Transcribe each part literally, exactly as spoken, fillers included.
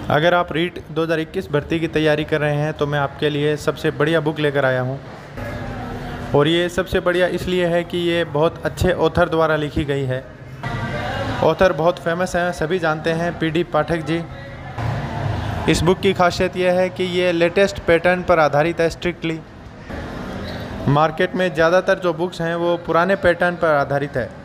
अगर आप रीट दो हज़ार इक्कीस भर्ती की तैयारी कर रहे हैं तो मैं आपके लिए सबसे बढ़िया बुक लेकर आया हूँ। और ये सबसे बढ़िया इसलिए है कि ये बहुत अच्छे ऑथर द्वारा लिखी गई है। ऑथर बहुत फेमस हैं, सभी जानते हैं, पी डी पाठक जी। इस बुक की खासियत यह है कि ये लेटेस्ट पैटर्न पर आधारित है स्ट्रिक्टली। मार्केट में ज़्यादातर जो बुक्स हैं वो पुराने पैटर्न पर आधारित है।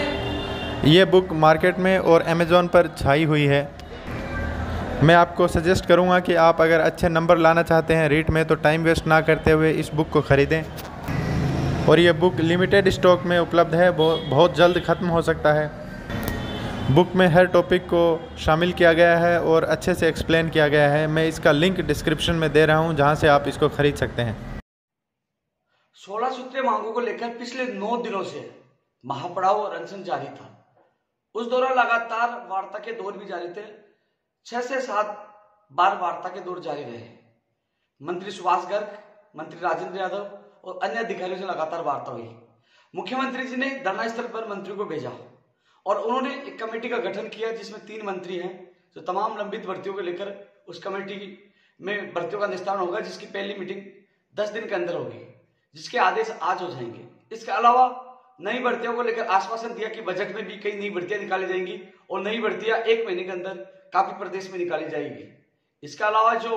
ये बुक मार्केट में और अमेज़ॉन पर छाई हुई है। मैं आपको सजेस्ट करूंगा कि आप अगर अच्छे नंबर लाना चाहते हैं रीट में तो टाइम वेस्ट ना करते हुए इस बुक को ख़रीदें। और ये बुक लिमिटेड स्टॉक में उपलब्ध है, बहुत जल्द ख़त्म हो सकता है। बुक में हर टॉपिक को शामिल किया गया है और अच्छे से एक्सप्लेन किया गया है। मैं इसका लिंक डिस्क्रिप्शन में दे रहा हूँ जहाँ से आप इसको खरीद सकते हैं। सोलह सूत्रीय मांगों को लेकर पिछले नौ दिनों से महापड़ाव और अनशन जारी था। उस दौरान लगातार वार्ता के दौर भी जारी थे। छह से सात बार वार्ता के दौर जारी रहे। मंत्री सुभाष गर्ग, मंत्री राजेंद्र यादव और अन्य अधिकारियों से लगातार वार्ता हुई। मुख्यमंत्री जी ने धरनास्थल पर मंत्रियों को भेजा और उन्होंने एक कमेटी का गठन किया जिसमें तीन मंत्री हैं जो तमाम लंबित भर्तियों को लेकर उस कमेटी में भर्तियों का निस्तारण होगा, जिसकी पहली मीटिंग दस दिन के अंदर होगी, जिसके आदेश आज हो जाएंगे। इसके अलावा नई भर्तियों को लेकर आश्वासन दिया कि बजट में भी कई नई भर्तियां निकाली जाएंगी और नई भर्तियां एक महीने के अंदर काफी प्रदेश में निकाली जाएगी। इसके अलावा जो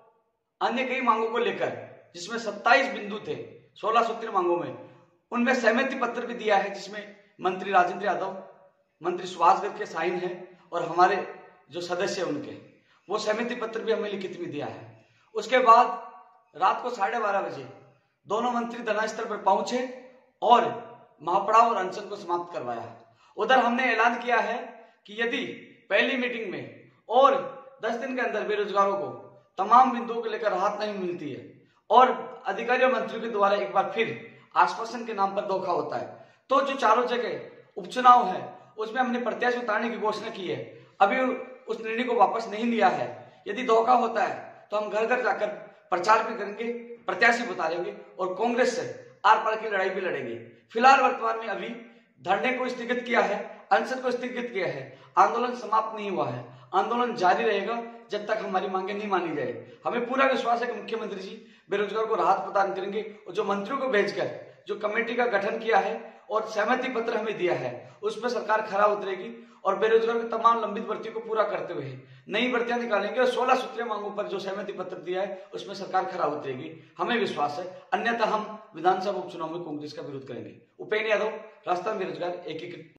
अन्य कई मांगों को लेकर, जिसमें सत्ताईस बिंदु थे सोलह सूत्रीय मांगों में, उनमें सहमति पत्र भी दिया है जिसमें मंत्री राजेंद्र यादव, मंत्री सुभाष गर्ग के साइन है और हमारे जो सदस्य हैं उनके, वो सहमति पत्र भी हमें लिखित में दिया है। उसके बाद रात को साढ़े बारह बजे दोनों मंत्री धरनास्थल पर पहुंचे और महापड़ाव और अनशन को समाप्त करवाया। उधर हमने ऐलान किया है कि यदि पहली मीटिंग में और दस दिन के अंदर बेरोजगारों को तमाम बिंदुओं को लेकर राहत नहीं मिलती है और अधिकारी और मंत्रियों के द्वारा एक बार फिर आश्वासन के नाम पर धोखा होता है, तो जो चारों जगह उपचुनाव है उसमें हमने प्रत्याशी उतारने की घोषणा की है। अभी उस निर्णय को वापस नहीं लिया है। यदि धोखा होता है तो हम घर घर जाकर प्रचार भी करेंगे, प्रत्याशी भी उतारेंगे और कांग्रेस से आर पार की लड़ाई भी लड़ेंगे। फिलहाल वर्तमान में अभी धरने को स्थगित किया है, अनशन को स्थगित किया है, आंदोलन समाप्त नहीं हुआ है। आंदोलन जारी रहेगा जब तक हमारी मांगे नहीं मानी जाए। हमें पूरा विश्वास है कि मुख्यमंत्री जी बेरोजगार को राहत प्रदान करेंगे और जो मंत्रियों को भेजकर जो कमेटी का गठन किया है और सहमति पत्र हमें दिया है उस पर सरकार खरा उतरेगी और बेरोजगार की तमाम लंबित भर्तियों को पूरा करते हुए नई भर्तियां निकालेंगे और सोलह सूत्रीय मांगों पर जो सहमति पत्र दिया है उसमें सरकार खरा उतरेगी। हमें विश्वास है, अन्यथा हम विधानसभा उपचुनाव में कांग्रेस का विरोध करेंगे। उपेंद्र यादव, राजस्थान बेरोजगार एकीकृत।